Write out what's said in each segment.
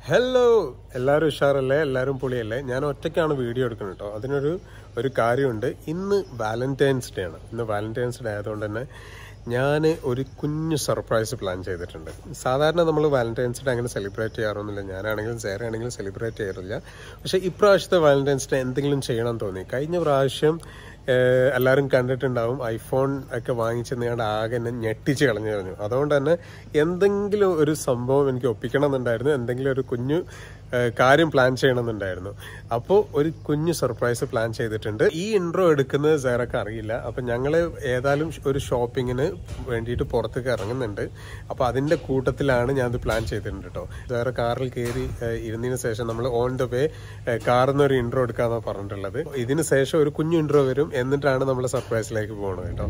Hello, എല്ലാവരും ഉഷാറല്ലേ? എല്ലാവരും പൊളിയല്ലേ? ഞാൻ ഒറ്റയ്ക്കാണ് വീഡിയോ എടുക്കുന്നത് കേട്ടോ. അതിനൊരു കാര്യമുണ്ട്. ഇന്ന് വാലന്റൈൻസ് ഡേ ആണ്. ഇന്ന് വാലന്റൈൻസ് ഡേ ആയതുകൊണ്ട് തന്നെ ഞാൻ ഒരു കുഞ്ഞു സർപ്രൈസ് പ്ലാൻ ചെയ്തിട്ടുണ്ട്. സാധാരണ നമ്മൾ വാലന്റൈൻസ് ഡേ അങ്ങനെ സെലിബ്രേറ്റ് ചെയ്യാറൊന്നുമില്ല. ഞാനാണെങ്കിലും സേറ ആണെങ്കിലും സെലിബ്രേറ്റ് ചെയ്യാറില്ല. പക്ഷേ ഇപ്രാവശ്യത്തെ വാലന്റൈൻസ് ഡേ എന്തെങ്കിലും ചെയ്യണം തോന്നി. കഴിഞ്ഞ പ്രാവശ്യം എല്ലാവരും കണ്ടിട്ടുണ്ടാവും, ഐഫോൺ ഒക്കെ വാങ്ങിച്ച് നിങ്ങളുടെ ആകെ എന്നെ ഞെട്ടിച്ച് കളഞ്ഞു. അതുകൊണ്ട് തന്നെ എന്തെങ്കിലും ഒരു സംഭവം എനിക്ക് ഒപ്പിക്കണം എന്നുണ്ടായിരുന്നു, എന്തെങ്കിലും ഒരു കുഞ്ഞു കാര്യം പ്ലാൻ ചെയ്യണമെന്നുണ്ടായിരുന്നു. അപ്പോൾ ഒരു കുഞ്ഞു സർപ്രൈസ് പ്ലാൻ ചെയ്തിട്ടുണ്ട്. ഈ ഇൻട്രോ എടുക്കുന്നത് സേറക്ക് അറിയില്ല. അപ്പം ഞങ്ങൾ ഏതായാലും ഒരു ഷോപ്പിങ്ങിന് വേണ്ടിയിട്ട് പുറത്തേക്ക് ഇറങ്ങുന്നുണ്ട്. അപ്പോൾ അതിൻ്റെ കൂട്ടത്തിലാണ് ഞാനത് പ്ലാൻ ചെയ്തിട്ടുണ്ട് കേട്ടോ. സേറ കാറിൽ കയറി ഇരുന്നതിന് ശേഷം നമ്മൾ ഓൺ ദ വേ കാറിൽ നിന്ന് ഒരു ഇൻട്രോ എടുക്കാമെന്നാണ് പറഞ്ഞിട്ടുള്ളത്. ഇതിന് ശേഷം ഒരു കുഞ്ഞു ഇൻട്രോ വരും, എന്നിട്ടാണ് നമ്മൾ സർപ്രൈസിലേക്ക് പോകുന്നത് കേട്ടോ.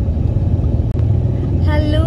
Hello,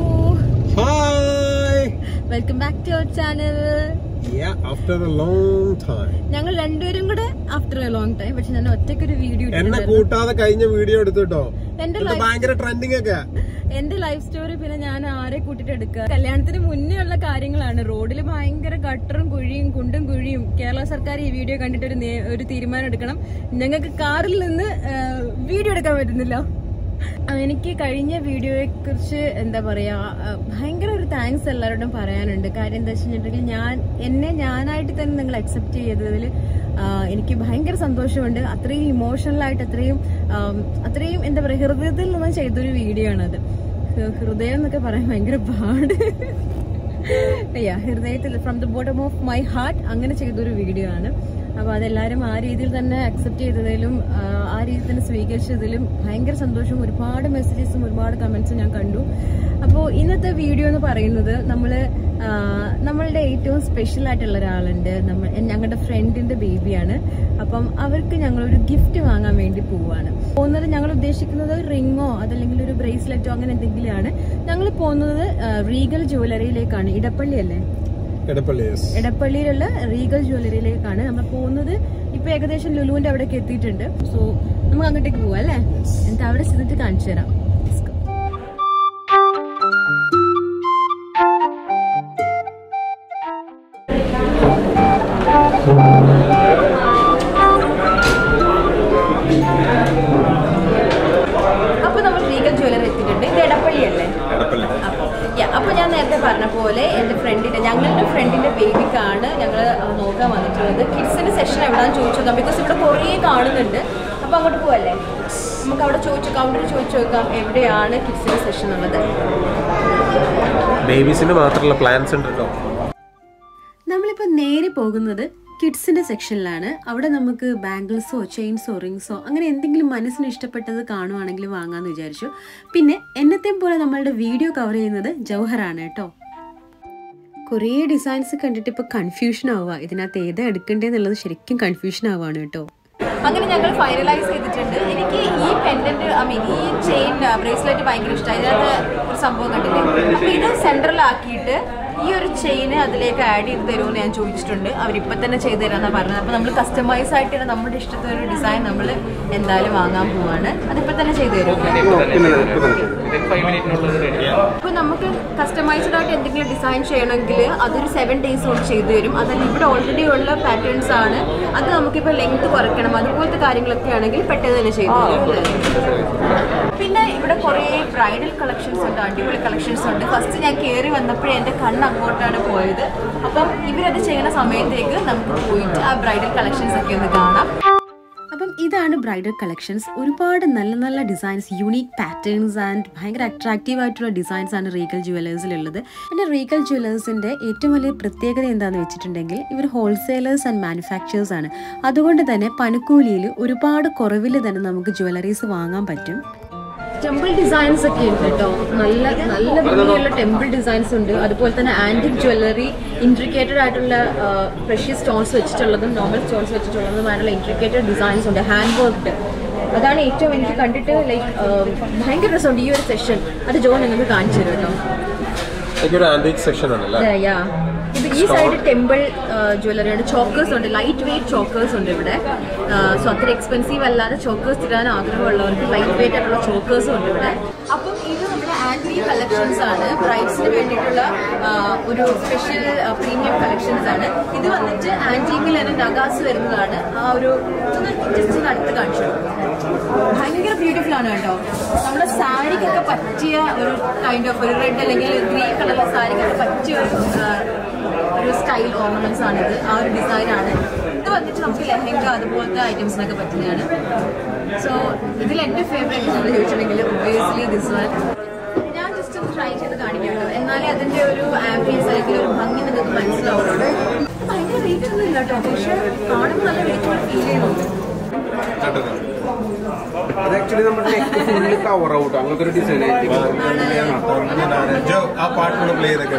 hi, welcome back to our channel. After a long time ഞങ്ങൾ രണ്ടുപേരും കൂടെ ആഫ്റ്റർ എ ലോങ് ടൈം. പക്ഷെ ഞാൻ ഒറ്റയ്ക്കൊരു വീഡിയോ എന്നെ കൂട്ടാതെ കഴിഞ്ഞ വീഡിയോ എടുത്തിട്ടോ. ഭയങ്കര ട്രെൻഡിങ് ഒക്കെ എന്റെ ലൈഫ് സ്റ്റോറി പിന്നെ ഞാൻ ആരെ കൂട്ടിട്ട് എടുക്കുക. കല്യാണത്തിന് മുന്നേ ഉള്ള കാര്യങ്ങളാണ്. റോഡിൽ ഭയങ്കര ഗട്ടറും കുഴിയും കുണ്ടും കുഴിയും. കേരള സർക്കാർ ഈ വീഡിയോ കണ്ടിട്ട് ഒരു തീരുമാനം എടുക്കണം. ഞങ്ങൾക്ക് കാറിൽ നിന്ന് വീഡിയോ എടുക്കാൻ പറ്റുന്നില്ല. എനിക്ക് കഴിഞ്ഞ വീഡിയോയെ കുറിച്ച് എന്താ പറയാ, ഭയങ്കര ഒരു താങ്ക്സ് എല്ലാവരോടും പറയാനുണ്ട്. കാര്യം എന്താ വെച്ചിട്ടുണ്ടെങ്കിൽ ഞാനായിട്ട് തന്നെ നിങ്ങൾ അക്സെപ്റ്റ് ചെയ്തതിൽ എനിക്ക് ഭയങ്കര സന്തോഷമുണ്ട്. അത്രയും ഇമോഷണലായിട്ട് അത്രയും എന്താ പറയാ, ഹൃദയത്തിൽ നിന്ന് ചെയ്തൊരു വീഡിയോ ആണത്. ഹൃദയം എന്നൊക്കെ പറയാൻ ഭയങ്കര പാട്. ഹൃദയത്തിൽ from the bottom of my heart അങ്ങനെ ചെയ്തൊരു വീഡിയോ ആണ്. അപ്പൊ അതെല്ലാരും ആ രീതിയിൽ തന്നെ അക്സെപ്റ്റ് ചെയ്തതിലും ആ രീതിയിൽ തന്നെ സ്വീകരിച്ചതിലും ഭയങ്കര സന്തോഷവും. ഒരുപാട് മെസ്സേജസും ഒരുപാട് കമന്റ്സും ഞാൻ കണ്ടു. അപ്പോൾ ഇന്നത്തെ വീഡിയോ എന്ന് പറയുന്നത് നമ്മളുടെ ഏറ്റവും സ്പെഷ്യൽ ആയിട്ടുള്ള ഒരാളുണ്ട്. ഞങ്ങളുടെ ഫ്രണ്ടിന്റെ ബേബിയാണ്. അപ്പം അവർക്ക് ഞങ്ങളൊരു ഗിഫ്റ്റ് വാങ്ങാൻ വേണ്ടി പോകുന്നത്. ഞങ്ങൾ ഉദ്ദേശിക്കുന്നത് റിങ്ങോ അതല്ലെങ്കിൽ ഒരു ബ്രേസ്ലെറ്റോ അങ്ങനെ എന്തെങ്കിലും ആണ്. ഞങ്ങൾ പോകുന്നത് റീഗൽ ജ്വല്ലറിയിലേക്കാണ്. ഇടപ്പള്ളി അല്ലേ? എടപ്പള്ളിയിലുള്ള റീഗൽ ജ്വല്ലറിയിലേക്കാണ് നമ്മൾ പോകുന്നത്. ഇപ്പൊ ഏകദേശം ലുലുവിന്റെ അവിടേക്ക് എത്തിയിട്ടുണ്ട്. സോ നമുക്ക് അങ്ങോട്ടേക്ക് പോവാം അല്ലേ? എന്നിട്ട് അവിടെ ചെന്നിട്ട് കാണിച്ചു തരാം. അപ്പൊ നമ്മൾ റീഗൽ ജ്വല്ലറി എത്തിയിട്ടുണ്ട്. ഇത് എടപ്പള്ളി അല്ലേ? അപ്പൊ ഞാൻ നേരത്തെ പറഞ്ഞ പോലെ ഞങ്ങളുടെ ഫ്രണ്ടിന്റെ ബേബിക്കാണ് ഞങ്ങൾ നോക്കാൻ വന്നിട്ടുള്ളത്. കിഡ്സിന്റെ സെഷൻ എവിടെയാണെന്ന് ചോദിച്ചു നോക്കാം. ബിക്കോസ് ഇവിടെ കുറേ കാണുന്നുണ്ട്. അപ്പൊ അങ്ങോട്ട് പോവല്ലേ? നമുക്ക് അവിടെ കൗണ്ടറിൽ ചോദിച്ചു നോക്കാം എവിടെയാണ് കിഡ്സിന്റെ സെഷൻ ഉള്ളത്. ബേബീസിന് മാത്രമുള്ള പ്ലാൻസ് ഉണ്ട് കേട്ടോ. നമ്മളിപ്പോ നേരെ പോകുന്നത് കിഡ്സിന്റെ സെക്ഷനിലാണ്. അവിടെ നമുക്ക് ബാംഗിൾസോ ചെയിൻസോ റിങ്സോ അങ്ങനെ എന്തെങ്കിലും മനസ്സിന് ഇഷ്ടപ്പെട്ടത് കാണുവാണെങ്കിൽ വാങ്ങാന്ന് വിചാരിച്ചു. പിന്നെ എന്നത്തെയും പോലെ നമ്മളുടെ വീഡിയോ കവർ ചെയ്യുന്നത് ജൗഹറാണ് കേട്ടോ. കുറേ ഡിസൈൻസ് കണ്ടിട്ട് ഇപ്പൊ കൺഫ്യൂഷൻ ആവുക, ഇതിനകത്ത് ഏതാ എടുക്കേണ്ടതെന്നുള്ളത് ശരിക്കും കൺഫ്യൂഷൻ ആവുകയാണ് കേട്ടോ. അങ്ങനെ ഞങ്ങൾ ഫൈനലൈസ് ചെയ്തിട്ടുണ്ട്. എനിക്ക് ഈ പെൻഡന്റ് ഈ ചെയിൻ ബ്രേസ്ലെറ്റ് ഭയങ്കര ഇഷ്ടമായി. ഇതിനകത്ത് ഒരു സംഭവം കണ്ടില്ലേ? അപ്പൊ ഇത് സെൻട്രലാക്കിയിട്ട് ഈ ഒരു ചെയിന് അതിലേക്ക് ആഡ് ചെയ്ത് തരുമെന്ന് ഞാൻ ചോദിച്ചിട്ടുണ്ട്. അവരിപ്പം തന്നെ ചെയ്തു തരാമെന്നാണ് പറഞ്ഞത്. അപ്പോൾ നമ്മൾ കസ്റ്റമൈസ് ആയിട്ട് നമ്മുടെ ഇഷ്ടത്തിനൊരു ഡിസൈൻ നമ്മൾ എന്തായാലും വാങ്ങാൻ പോവാണ്. അതിപ്പോൾ തന്നെ ചെയ്തു തരും. അപ്പോൾ നമുക്ക് കസ്റ്റമൈസ്ഡ് ആയിട്ട് എന്തെങ്കിലും ഡിസൈൻ ചെയ്യണമെങ്കിൽ അതൊരു 7 days കൊണ്ട് ചെയ്തു തരും. അതല്ല ഇവിടെ ഓൾറെഡി ഉള്ള പാറ്റേൺസ് ആണ്, അത് നമുക്കിപ്പോൾ ലെങ്ത് കുറയ്ക്കണം അതുപോലത്തെ കാര്യങ്ങളൊക്കെ ആണെങ്കിൽ പെട്ടെന്ന് തന്നെ ചെയ്തു തരും. പിന്നെ ഇവിടെ കുറേ ബ്രൈഡൽ കളക്ഷൻസ് ഉണ്ട്, അടിപൊളി കളക്ഷൻസ് ഉണ്ട്. ഫസ്റ്റ് ഞാൻ കയറി വന്നപ്പോഴേ എൻ്റെ കണ്ണ് അങ്ങോട്ടാണ് പോയത്. അപ്പം ഇവരത് ചെയ്യുന്ന സമയത്തേക്ക് നമുക്ക് പോയിട്ട് ആ ബ്രൈഡൽ കളക്ഷൻസ് ഒക്കെ ഒന്ന് കാണാം. അപ്പം ഇതാണ് ബ്രൈഡൽ കളക്ഷൻസ്. ഒരുപാട് നല്ല നല്ല ഡിസൈൻസ്, യൂണീക്ക് പാറ്റേൺസ് ആൻഡ് ഭയങ്കര അട്രാക്റ്റീവ് ആയിട്ടുള്ള ഡിസൈൻസ് ആണ് റീഗൽ ജുവലേഴ്സിലുള്ളത്. പിന്നെ റീഗൽ ജുവലേഴ്സിന്റെ ഏറ്റവും വലിയ പ്രത്യേകത എന്താണെന്ന് വെച്ചിട്ടുണ്ടെങ്കിൽ ഇവർ ഹോൾസെയിലേഴ്സ് ആൻഡ് മാനുഫാക്ചേഴ്സ് ആണ്. അതുകൊണ്ട് തന്നെ പണിക്കൂലിയിൽ ഒരുപാട് കുറവിൽ തന്നെ നമുക്ക് ജ്വല്ലറീസ് വാങ്ങാൻ പറ്റും. ടെമ്പിൾ ഡിസൈൻസ് ഒക്കെ ഉണ്ട് കേട്ടോ. നല്ല നല്ല ഭംഗിയുള്ള ടെമ്പിൾ ഡിസൈൻസ് ഉണ്ട്. അതുപോലെ തന്നെ ആന്റിക് ജ്വല്ലറി, ഇൻട്രിക്കേറ്റഡ് ആയിട്ടുള്ള പ്രഷ്യസ് സ്റ്റോൺസ് വെച്ചിട്ടുള്ളതും നോർമൽ സ്റ്റോൺസ് വെച്ചിട്ടുള്ളതുമായിട്ടുള്ള ഇൻട്രിക്കേറ്റഡ് ഡിസൈൻസ് ഉണ്ട്, ഹാൻഡ് വർക്ക്ഡ്. അതാണ് ഏറ്റവും എനിക്ക് കണ്ടിട്ട് ഭയങ്കര രസമുണ്ട് ഈ ഒരു സെഷൻ. അത് ജോ നിങ്ങൾക്ക് കാണിച്ചു തരും കേട്ടോ. ഇത് ഈ സൈഡ് ടെമ്പിൾ ജ്വല്ലറിയാണ്. ചോക്കേഴ്സ് ഉണ്ട്, ലൈറ്റ് വെയിറ്റ് ചോക്കേഴ്സ് ഉണ്ട് ഇവിടെ. സോ അത്ര എക്സ്പെൻസീവ് അല്ലാതെ ചോക്കേഴ്സ് തരാൻ ആഗ്രഹമുള്ളവർക്ക് ലൈറ്റ് വെയിറ്റ് ആയിട്ടുള്ള ചോക്കേഴ്സും ഉണ്ട് ഇവിടെ. അപ്പം ഇത് നമ്മുടെ ആന്റി കളക്ഷൻസ് ആണ്. ബ്രൈഡ്സിന് വേണ്ടിയിട്ടുള്ള ഒരു സ്പെഷ്യൽ പ്രീമിയം കളക്ഷൻസ് ആണ്. ഇത് വന്നിട്ട് ആന്റിക്കിൽ തന്നെ നഗാസ് വരുന്നതാണ്. ആ ഒരു ജസ്റ്റ് അടുത്ത് കാണിച്ചു. ഭയങ്കര ബ്യൂട്ടിഫുൾ ആണ് കേട്ടോ. നമ്മുടെ സാരിക്കൊക്കെ പറ്റിയ ഒരു കൈൻഡ് ഓഫ് ഒരു റെഡ് അല്ലെങ്കിൽ ഗ്രീൻ കളറിലെ സാരിക്കൊക്കെ പറ്റിയ ഒരു സ്റ്റൈൽ ഓർണമെന്റ്സ് ആണിത്. ആ ഒരു ഡിസൈനാണ് ഇത് വന്നിട്ട് നമുക്ക് ലെഹങ്ക അതുപോലത്തെ ഐറ്റംസിനൊക്കെ പറ്റുന്നതാണ്. സോ ഇതിൽ എൻ്റെ ഫേവറേറ്റ് എന്ന് ചോദിച്ചിട്ടുണ്ടെങ്കിൽ ഒബിയസ്ലി ദിസ് വൺ. ഞാൻ ജസ്റ്റ് ഒന്ന് ട്രൈ ചെയ്ത് കാണിക്കാമല്ലോ, എന്നാലേ അതിന്റെ ഒരു ആംബിയൻസ് അല്ലെങ്കിൽ ഒരു ഭംഗി നിങ്ങൾക്ക് മനസ്സിലാവുള്ളൂ. ഭയങ്കര വെയിറ്റ് ഒന്നും ഇല്ല കേട്ടോ, പക്ഷെ കാണുമ്പോൾ നല്ല വെയിറ്റ് ഫീൽ ചെയ്യുന്നുണ്ട്. അത് ആക്ച്വലി നമ്മുടെ ഫുള്ള് കവർ ഔട്ട് അങ്ങനത്തെ ഒരു ഡിസൈൻ ആ പാട്ടിനുള്ള പ്ലേ ചെയ്തൊക്കെ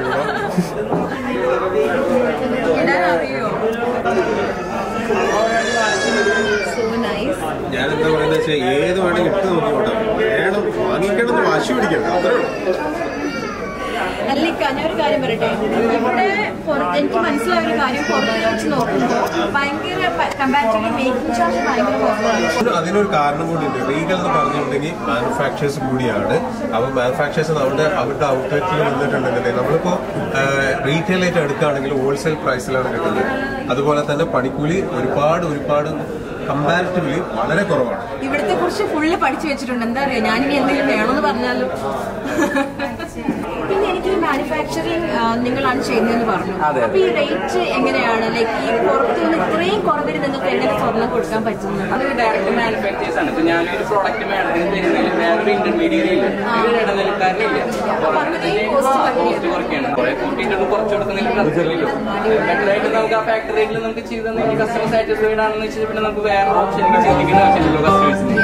ഞാനെന്താ പറയുന്നത് വെച്ചാൽ ഏത് വേണമെങ്കിൽ ഇട്ട് നോക്കിക്കോട്ടെ, വേണം വാങ്ങിക്കണം എന്ന് വാശി പിടിക്കണം, അത്രേ ഉള്ളൂ. അല്ലിക്ക ഞാനൊരു കാര്യം പറയട്ടെ, ഇവിടെ എനിക്ക് മനസ്സിലായ ഒരു കാര്യം, പുറത്ത് വെച്ച് നോക്കുമ്പോൾ ഭയങ്കര കമ്പാരിറ്റീവ്ലി മേക്കിംഗ് ചാർജ് ഭയങ്കര കുറവാണ്. അതിനൊരു കാരണം കൂടിയുണ്ട്. റീഗൽ എന്ന് പറഞ്ഞിട്ടുണ്ടെങ്കിൽ മാനുഫാക്ചേഴ്സ് കൂടിയാണ്. അപ്പോൾ മാനുഫാക്ചേഴ്സ് അവരുടെ ഔട്ട്ലെറ്റിൽ വന്നിട്ടുണ്ടെങ്കിൽ നമ്മളിപ്പോൾ റീറ്റെയിലായിട്ട് എടുക്കുകയാണെങ്കിൽ ഹോൾസെയിൽ പ്രൈസിലാണ് കിട്ടുന്നത്. അതുപോലെ തന്നെ പണിക്കൂലി ഒരുപാട് കമ്പാരിറ്റീവ്ലി വളരെ കുറവാണ്. ഇവിടത്തെ കുറിച്ച് ഫുള്ള് പഠിച്ചു വെച്ചിട്ടുണ്ട്. എന്താ അറിയാം, ഞാനിനി എന്തെങ്കിലും വേണമെന്ന് പറഞ്ഞാലും. പിന്നെ എനിക്ക് ഈ മാനുഫാക്ചറിങ് നിങ്ങളാണ് ചെയ്യുന്നതെന്ന് പറഞ്ഞു. അപ്പൊ ഈ റേറ്റ് എങ്ങനെയാണ്? ലൈക്ക് ഈ പുറത്ത് നിന്ന് ഇത്രയും കുറവിൽ നിങ്ങൾക്ക് എങ്ങനെ സ്വർണ്ണം കൊടുക്കാൻ പറ്റുന്നത്? അത് ഡയറക്റ്റ് മാനുഫാക്ചേഴ്സ് ആണ്. ഇപ്പൊ ഞാനൊരു പ്രോഡക്റ്റ് വേണമെങ്കിൽ വേറൊരു ഇന്റർമീഡിയറ്റ് ഇല്ല, ഇടനിലക്കാരില്ല. കോസ്റ്റ് കുറയ്ക്കുകയാണ്. കുറെ കൂട്ടിയിട്ടൊന്ന് കുറച്ച് കൊടുക്കുന്നില്ല. ബെറ്ററായിട്ട് നമുക്ക് ആ ഫാക്ടറി റേറ്റിൽ നമുക്ക് ചെയ്ത് തന്നെ കസ്റ്റമർ സാറ്റിസ്ഫൈഡ് ആണെന്ന് വെച്ചാൽ പിന്നെ നമുക്ക് വേറെ ഓപ്ഷൻ ചിന്തിക്കുന്ന ആവശ്യമില്ലല്ലോ കസ്റ്റമേഴ്സിന്.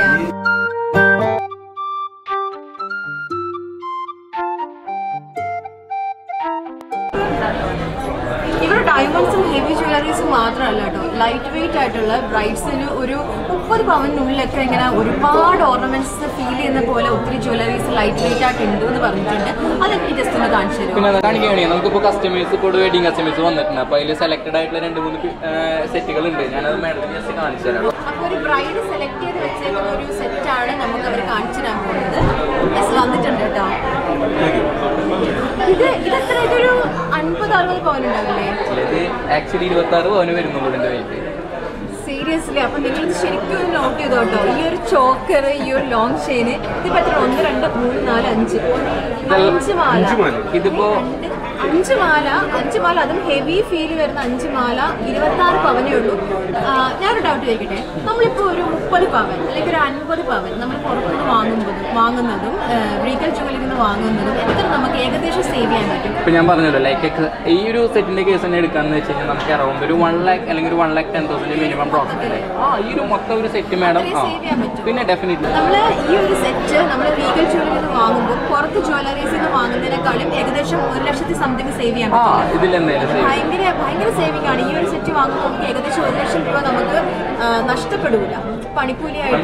ഇവിടെ ഡയമണ്ട്സും ഹെവി ജ്വല്ലറീസും മാത്രമല്ല കേട്ടോ, ലൈറ്റ് വെയിറ്റ് ആയിട്ടുള്ള ബ്രൈഡ്സിന് ഒരു 30 പവനുള്ളിലൊക്കെ ഇങ്ങനെ ഒരുപാട് ഓർണമെന്റ്സ് ഫീൽ ചെയ്യുന്ന പോലെ ഒത്തിരി ജ്വല്ലറീസ് ലൈറ്റ് വെയിറ്റ് ആയിട്ട് ഉണ്ട് എന്ന് പറഞ്ഞിട്ടുണ്ട്. അതെനിക്ക് ജസ്റ്റ് ഒന്ന് കാണിച്ചു തരും. പിന്നെ കാണിക്കുകയാണെങ്കിൽ നമുക്കിപ്പോൾ കസ്റ്റമേഴ്സ് ഇപ്പോൾ വെഡിങ് കസ്റ്റമേഴ്സ് വന്നിട്ടുണ്ട്. അപ്പോൾ അതിൽ സെലക്ടഡ് ആയിട്ടുള്ള 2-3 സെറ്റുകൾ ഉണ്ട്. ഞാനത് മാഡത്തിന് ജസ്റ്റ് കാണിച്ചു തരാം. അപ്പോൾ ഒരു ബ്രൈഡ് സെലക്ട് ചെയ്ത് വെച്ചേക്കുന്ന ഒരു സെറ്റാണ് നമുക്ക് അവർ കാണിച്ചു തരാൻ പോകുന്നത്. വന്നിട്ടുണ്ട് കേട്ടോ. ഇതെത്രയായിട്ടൊരു 50-60 പവൻ ഉണ്ടാവില്ലേ? ആക്ച്വലി 26 പവന് വരുന്നുള്ളൂ എൻ്റെ വെയിറ്റ്. സീരിയസ്ലി. അപ്പൊ നിങ്ങൾ ശരിക്കും ഒന്ന് നോട്ട് ചെയ്തോ കേട്ടോ. ഈ ഒരു ചോക്കർ, ഈ ഒരു ലോങ് ചെയിന്, ഇതിപ്പോ എത്ര? 1 2 3 4 5 മാല. ഇതിപ്പോ 5 മാല, അതും ഹെവി ഫീൽ വരുന്ന 5 മാല 26 പവനേ ഉള്ളൂ. ഞാനൊരു ഡൗട്ട് ചോദിക്കട്ടെ, നമ്മളിപ്പോൾ ഒരു 30 പവൻ അല്ലെങ്കിൽ ഒരു 50 പവൻ നമ്മൾ പുറത്തുനിന്ന് വാങ്ങുന്നതും റീഗൽ ജുവലറിയിൽ നിന്ന് വാങ്ങുന്നതും എത്ര നമുക്ക് ഏകദേശം സേവ് ചെയ്യാൻ പറ്റും? ഇപ്പൊ ഞാൻ പറഞ്ഞല്ലോ, ലൈക്ക് ഈ ഒരു സെറ്റിന്റെ കേസ് തന്നെ എടുക്കാന്ന് വെച്ച് കഴിഞ്ഞാൽ നമുക്ക് അറൗണ്ട് ഒരു 1 lakh അല്ലെങ്കിൽ ഒരു 1,10,000 മിനിമം പ്രോഫിറ്റ് അല്ലേ? ഈ ഒരു മൊത്തം ഒരു സെറ്റ് മാഡം പിന്നെ ഡെഫിനറ്റ്ലി നമ്മൾ ഈ ഒരു സെറ്റ് നമ്മൾ റീഗൽ ജുവലറിയിൽ നിന്ന് വാങ്ങുമ്പോൾ പുറത്ത് ജ്വല്ലറീസിൽ നിന്ന് വാങ്ങുന്നതിനേക്കാളും ഏകദേശം 1,00,000 സംതിങ് സേവ് ചെയ്യാൻ പറ്റും. ഭയങ്കര സേവിംഗ് ആണ്. ഈ ഒരു സെറ്റ് വാങ്ങുമ്പോൾ നമുക്ക് ഏകദേശം 1,00,000 രൂപ നമുക്ക് നഷ്ടപ്പെടില്ല. പണിക്കൂലിയായിട്ട്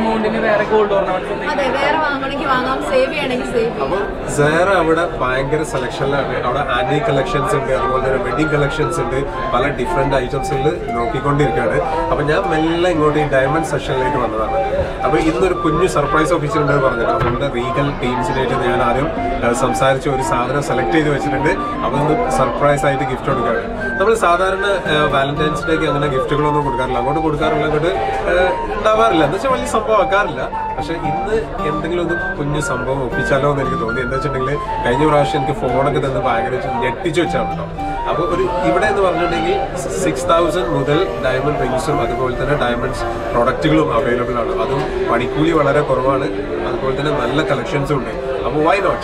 അതെ, വേറെ വാങ്ങണമെങ്കിൽ വാങ്ങാം, സേവ് ചെയ്യണമെങ്കിൽ സേവ് ചെയ്യാം. അപ്പോൾ സെഹറ അവിടെ ഭയങ്കര സെലക്ഷനിലാണ്. അവിടെ ആന്റി കളക്ഷൻസ് ഉണ്ട്, അതുപോലെ തന്നെ വെഡിങ് കളക്ഷൻസ് ഉണ്ട്, പല ഡിഫറെന്റ് ഐറ്റംസിൽ നോക്കിക്കൊണ്ടിരിക്കുകയാണ്. അപ്പൊ ഞാൻ മെല്ലെ ഇങ്ങോട്ട് ഈ ഡയമണ്ട് സെഷനിലേക്ക് വന്നതാണ്. അപ്പൊ ഇന്നൊരു കുഞ്ഞു സർപ്രൈസ് ഓഫീസർ ഉണ്ടെന്ന് പറഞ്ഞിട്ട് നമ്മുടെ റീഗൽ ടീംസിനായിട്ട് ഞാൻ ആദ്യം സംസാരിച്ച് ഒരു സാധനം സെലക്ട് ചെയ്ത് വെച്ചിട്ടുണ്ട്. അതൊന്ന് സർപ്രൈസ് ആയിട്ട് ഗിഫ്റ്റ് കൊടുക്കുകയാണ്. നമ്മൾ സാധാരണ വാലന്റൈൻസ് ഡേക്ക് അങ്ങനെ ഗിഫ്റ്റുകളൊന്നും കൊടുക്കാറില്ല, അങ്ങോട്ട് കൊടുക്കാറില്ല, അങ്ങോട്ട് ഉണ്ടാവാറില്ല, എന്ന് വെച്ചാൽ വലിയ സംഭവം ആക്കാറില്ല. പക്ഷെ ഇന്ന് എന്തെങ്കിലും ഒന്ന് കുഞ്ഞു സംഭവം ഒപ്പിച്ചാലോ എന്ന് എനിക്ക് തോന്നി. എന്താ വെച്ചിട്ടുണ്ടെങ്കിൽ കഴിഞ്ഞ പ്രാവശ്യം എനിക്ക് ഫോണൊക്കെ തന്നെ ഭയങ്കര ഞെട്ടിച്ചു വെച്ചാണ് കേട്ടോ. അപ്പോൾ ഒരു ഇവിടെ എന്ന് പറഞ്ഞിട്ടുണ്ടെങ്കിൽ 6,000 മുതൽ ഡയമണ്ട് റിങ്സും അതുപോലെ തന്നെ ഡയമണ്ട്സ് പ്രൊഡക്റ്റുകളും അവൈലബിൾ ആണ്. അതും പണിക്കൂലി വളരെ കുറവാണ്, അതുപോലെ തന്നെ നല്ല കളക്ഷൻസും ഉണ്ട്. അപ്പോൾ വൈ നോട്ട്?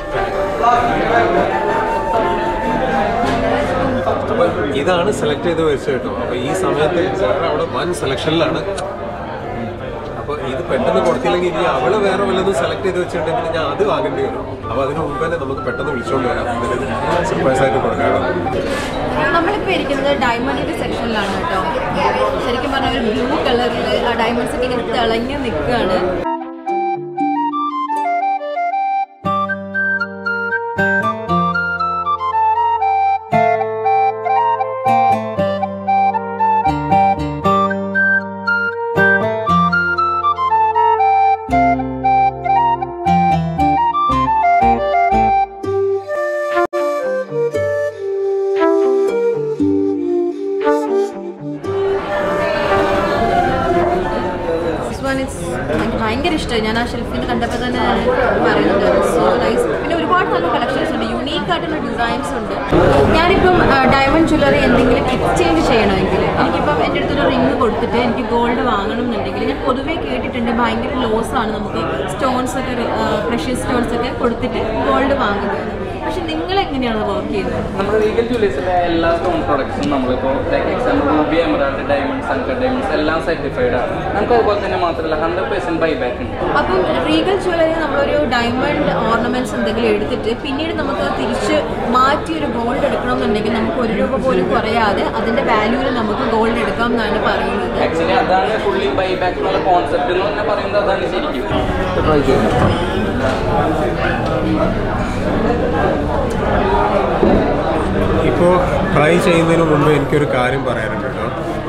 അപ്പോൾ ഇതാണ് സെലക്ട് ചെയ്ത് വെച്ചത് കേട്ടോ. അപ്പോൾ ഈ സമയത്ത് അവിടെ വൻ സെലക്ഷനിലാണ്. അപ്പോൾ ഇത് പെട്ടെന്ന് കൊടുത്തില്ലെങ്കിൽ ഇനി അവള് വേറെ വല്ലതും സെലക്ട് ചെയ്ത് വെച്ചിട്ടുണ്ടെങ്കിൽ ഞാൻ അത് വാങ്ങേണ്ടി വരും. അപ്പോൾ അതിന് മുമ്പ് തന്നെ നമുക്ക് പെട്ടെന്ന് വിളിച്ചുകൊണ്ട് വരാം, എന്നിട്ട് സർപ്രൈസ് ആയിട്ട് കൊടുക്കാം. നമ്മളിപ്പോൾ ഇരിക്കുന്നത് ഡയമണ്ടിന്റെ സെക്ഷനിലാണ് കേട്ടോ. ശരിക്കും പറഞ്ഞാൽ ഒരു ബ്ലൂ കളറിൽ ആ ഡയമണ്ട്സ് ഒക്കെ ഇങ്ങനെ തിളങ്ങി നിൽക്കുകയാണ്. ഭയങ്കര ഇഷ്ടമായി. ഞാൻ ആ ഷെൽഫിൽ കണ്ടപ്പോൾ തന്നെ പറയുന്നുണ്ട് സോ നൈസ്. പിന്നെ ഒരുപാട് നല്ല കളക്ഷൻസ് ഉണ്ട്, യുണീക്ക് ആയിട്ടുള്ള ഡിസൈൻസ് ഉണ്ട്. ഞാനിപ്പം ഡയമണ്ട് ജ്വല്ലറി എന്തെങ്കിലും എക്സ്ചേഞ്ച് ചെയ്യണമെങ്കിൽ എനിക്കിപ്പം എൻ്റെ അടുത്തൊരു റിങ് കൊടുത്തിട്ട് എനിക്ക് ഗോൾഡ് വാങ്ങണം എന്നുണ്ടെങ്കിൽ ഞാൻ പൊതുവേ കേട്ടിട്ടുണ്ട് ഭയങ്കര ലോസാണ് നമുക്ക് സ്റ്റോൺസ് ഒക്കെ പ്രഷ്യസ് സ്റ്റോൺസ് ഒക്കെ കൊടുത്തിട്ട് ഗോൾഡ് വാങ്ങുന്നത്. പക്ഷെ നിങ്ങൾ എങ്ങനെയാണ് വർക്ക് ചെയ്യുന്നത്? നമ്മുടെ റീഗൽ ജ്വല്ലേഴ്സിലെ എല്ലാ സ്റ്റോൺ പ്രോഡക്ട്സും നമ്മളിപ്പോൾ like example ruby, emerald, diamonds, uncut diamonds എല്ലാം സർട്ടിഫൈഡ് ആണ്. നമുക്ക് അതുപോലെ തന്നെ മാത്രമല്ല 100% ബൈബാക്ക് ഉണ്ട്. അപ്പം റീഗൽ ജ്വല്ലറി നമ്മളൊരു ഡയമണ്ട് ഓർണമെന്റ്സ് എന്തെങ്കിലും എടുത്തിട്ട് പിന്നീട് നമുക്ക് തിരിച്ച് മാറ്റി ഒരു ഗോൾഡ് എടുക്കണം എന്നുണ്ടെങ്കിൽ നമുക്ക് ₹1 പോലും കുറയാതെ അതിന്റെ വാല്യൂവിൽ നമുക്ക് ഗോൾഡ് എടുക്കാം എന്നാണ് പറയുന്നത്. ആക്ച്വലി അതാണ് ഫുള്ളി ബൈബാക്ക് എന്നുള്ള കോൺസെപ്റ്റ് എന്ന് തന്നെ പറയുന്നത് അതാണ് ശരിക്കും. ഇപ്പോൾ ട്രൈ ചെയ്യുന്നതിന് മുമ്പ് എനിക്കൊരു കാര്യം പറയാനുണ്ട് കേട്ടോ.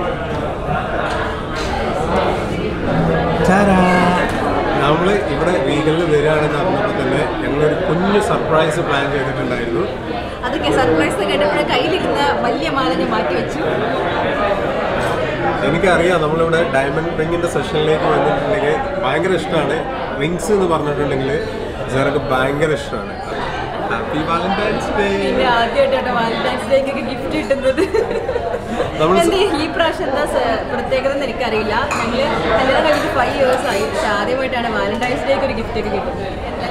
നമ്മൾ ഇവിടെ റീഗലിൽ വരികയാണെന്ന് അറിഞ്ഞപ്പോൾ തന്നെ ഞങ്ങളൊരു കുഞ്ഞു സർപ്രൈസ് പ്ലാൻ ചെയ്തിട്ടുണ്ടായിരുന്നു. അതൊക്കെ സർപ്രൈസ് കേട്ടപ്പോഴേ കയ്യിലിരുന്ന വലിയ മാല ഞാൻ മാറ്റി വെച്ചു. എനിക്കറിയാം നമ്മളിവിടെ ഡയമണ്ട് റിങ്ങിൻ്റെ സെഷനിലേക്ക് വന്നിട്ടുണ്ടെങ്കിൽ ഭയങ്കര ഇഷ്ടമാണ്. റിങ്സ് എന്ന് പറഞ്ഞിട്ടുണ്ടെങ്കിൽ സെഹറക്ക് ഭയങ്കര ഇഷ്ടമാണ്. Happy Valentine's Day. ആദ്യമായിട്ടാണ് വാലന്റൈൻസ് ഡേക്കൊക്കെ ഗിഫ്റ്റ് കിട്ടുന്നത്. ഈ പ്രാവശ്യം എന്താ പ്രത്യേകത എന്ന് എനിക്കറിയില്ല. ഞങ്ങൾ കല്യാണം കഴിഞ്ഞിട്ട് 5 years ആയി. പക്ഷെ ആദ്യമായിട്ടാണ് വാലന്റൈൻസ് ഡേക്ക് ഒരു ഗിഫ്റ്റ് ഒക്കെ കിട്ടുന്നത്.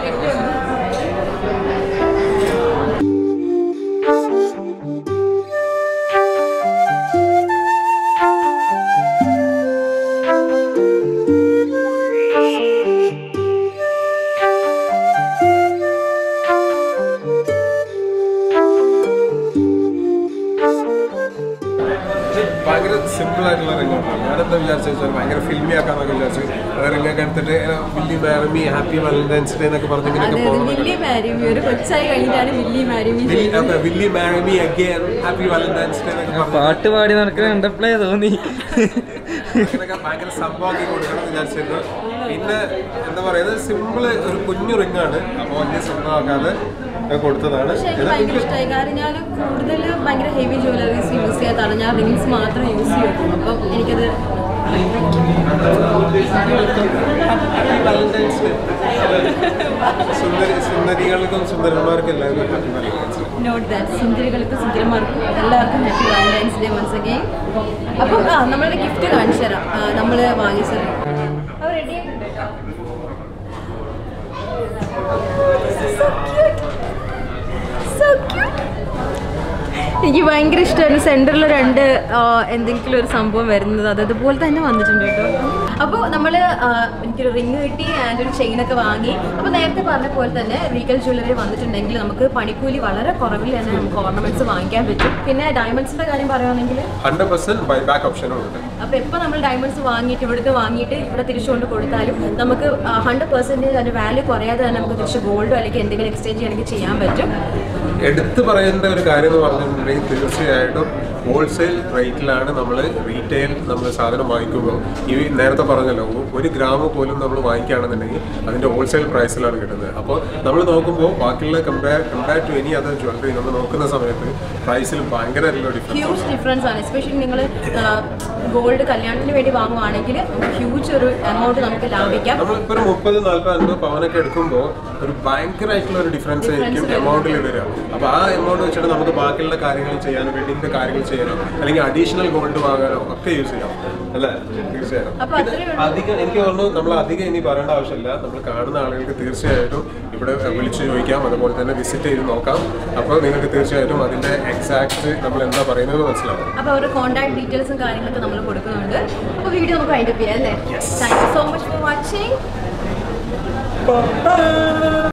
ഭയങ്കര സിമ്പിൾ ആയിട്ടുള്ള റിങ്ങാണ്. ഞാനെന്താ വിചാരിച്ചാൽ ഭയങ്കര ഫിൽമി ആക്കാന്നൊക്കെ വിചാരിച്ചു. റിങ്ങൊക്കെ എടുത്തിട്ട് will you marry me happy Valentine's Day എന്നൊക്കെ പറഞ്ഞിങ്ങനെയൊക്കെ വില്ലി മാരമി ഒരു കൊച്ചായി കഴിഞ്ഞിട്ടാണ് will you marry me again happy Valentine's Day എന്നൊക്കെ പാട്ട് പാടി നടക്കുന്ന കണ്ടപ്പോഴേ തോന്നി അങ്ങനെയൊക്കെ ഭയങ്കര സംഭവമാക്കി കൊടുക്കണം എന്ന് വിചാരിച്ചിരുന്നു. പിന്നെ എന്താ പറയുന്നത് സിമ്പിൾ ഒരു കുഞ്ഞു റിങ്ങാണ്. അപ്പോൾ വലിയ സംഭവമാക്കാതെ കൊടുത്തതാണ്. ഭയങ്കര ഇഷ്ടമായി. കാരണം ഞാൻ കൂടുതൽ ഭയങ്കര ഹെവി ജ്വല്ലറീസ് യൂസ് ചെയ്യാത്തതാണ്. ഞാൻ റിങ്സ് മാത്രം യൂസ് ചെയ്യും. അപ്പം എനിക്കത് സുന്ദരികൾക്കും സുന്ദരന്മാർക്കും എല്ലാവരും happy Valentine's Day. Note that സുന്ദരികൾക്കും സുന്ദരന്മാർക്കും എല്ലാവർക്കും happy Valentine's Day once again. അപ്പം നമ്മളുടെ ഗിഫ്റ്റ് കാണിച്ചു തരാം. നമ്മൾ വാങ്ങിച്ചത് റെഡി. എനിക്ക് ഭയങ്കര ഇഷ്ടമാണ് സെൻറ്ററിൽ 2 എന്തെങ്കിലും ഒരു സംഭവം വരുന്നത്. അതുപോലെ തന്നെ വന്നിട്ടുണ്ട് കേട്ടോ. അപ്പോൾ നമ്മൾ എനിക്കൊരു റിങ് കിട്ടി ആൻഡ് ഒരു ചെയിനൊക്കെ വാങ്ങി. അപ്പോൾ നേരത്തെ പറഞ്ഞ പോലെ തന്നെ റീഗൽ ജ്വല്ലറി വന്നിട്ടുണ്ടെങ്കിൽ നമുക്ക് പണിക്കൂലി വളരെ കുറവിൽ തന്നെ നമുക്ക് ഓർണമെന്റ്സ് വാങ്ങിക്കാൻ പറ്റും. പിന്നെ ഡയമണ്ട്സിന്റെ കാര്യം പറയുകയാണെങ്കിൽ 100% ബൈബാക്ക് ഓപ്ഷനും ഉണ്ട്. അപ്പോൾ എപ്പോൾ നമ്മൾ ഡയമണ്ട്സ് വാങ്ങിയിട്ട് ഇവിടെ തിരിച്ചുകൊണ്ട് കൊടുത്താലും നമുക്ക് 100% അതിൻ്റെ വാല്യൂ കുറയാതെ തന്നെ നമുക്ക് തിരിച്ച് ഗോൾഡോ അല്ലെങ്കിൽ എന്തെങ്കിലും എക്സ്ചേഞ്ച് ചെയ്യണമെങ്കിൽ ചെയ്യാൻ പറ്റും. എടുത്തു പറയേണ്ട ഒരു കാര്യം എന്ന് പറഞ്ഞിട്ടുണ്ടെങ്കിൽ തീർച്ചയായിട്ടും ഹോൾസെയിൽ റേറ്റിലാണ് നമ്മൾ റീറ്റെയിൽ നമ്മൾ സാധനം വാങ്ങിക്കുമ്പോൾ ഈ നേരത്തെ പറഞ്ഞല്ലോ 1 ഗ്രാം പോലും നമ്മൾ വാങ്ങിക്കുകയാണെന്നുണ്ടെങ്കിൽ അതിൻ്റെ ഹോൾസെയിൽ പ്രൈസിലാണ് കിട്ടുന്നത്. അപ്പോൾ നമ്മൾ നോക്കുമ്പോൾ ബാക്കിയുള്ള compare to any other jewellery നമ്മൾ നോക്കുന്ന സമയത്ത് പ്രൈസിൽ ഭയങ്കര ഹ്യൂജ് ഡിഫറൻസ് ആണ്. എസ്പെഷ്യലി നിങ്ങൾ ഗോൾഡ് കല്യാണത്തിന് വേണ്ടി വാങ്ങുവാണെങ്കിൽ ഹ്യൂജ് ഒരു എമൗണ്ട് നമുക്ക് ലാഭിക്കാം. നമ്മളിപ്പോൾ ഒരു 30, 40, 50 പവനൊക്കെ എടുക്കുമ്പോൾ ഒരു ഭയങ്കരമായിട്ടുള്ള ഒരു ഡിഫറൻസ് ആയിരിക്കും എമൗണ്ടിൽ വരിക. അപ്പോൾ ആ എമൗണ്ട് വെച്ചിട്ട് നമുക്ക് ബാക്കിയുള്ള കാര്യങ്ങൾ ചെയ്യാനോ വെഡിങ്ങിൻ്റെ കാര്യങ്ങൾ ചെയ്യാനോ അല്ലെങ്കിൽ അഡീഷണൽ ഗോൾഡ് വാങ്ങാനോ ഒക്കെ യൂസ് ചെയ്യാം അല്ലേ? തീർച്ചയായും. അധികം എനിക്ക് തോന്നുന്നു നമ്മൾ അധികം ഇനി പറയേണ്ട ആവശ്യമില്ല. നമ്മൾ കാണുന്ന ആളുകൾക്ക് തീർച്ചയായിട്ടും ഇവിടെ വിളിച്ച് ചോദിക്കാം, അതുപോലെ തന്നെ വിസിറ്റ് ചെയ്ത് നോക്കാം. അപ്പോൾ നിങ്ങൾക്ക് തീർച്ചയായിട്ടും അതിൻ്റെ എക്സാക്ട് നമ്മൾ എന്താ പറയുന്നത് മനസ്സിലാവും. അപ്പോൾ അവരുടെ കോൺടാക്ട് ഡീറ്റെയിൽസും കാര്യങ്ങളൊക്കെ നമ്മൾ കൊടുക്കുന്നുണ്ട്. അപ്പോൾ വീഡിയോ നമുക്ക് വൈൻഡ് അപ്പ് ചെയ്യാം അല്ലേ? Thank you so much for watching.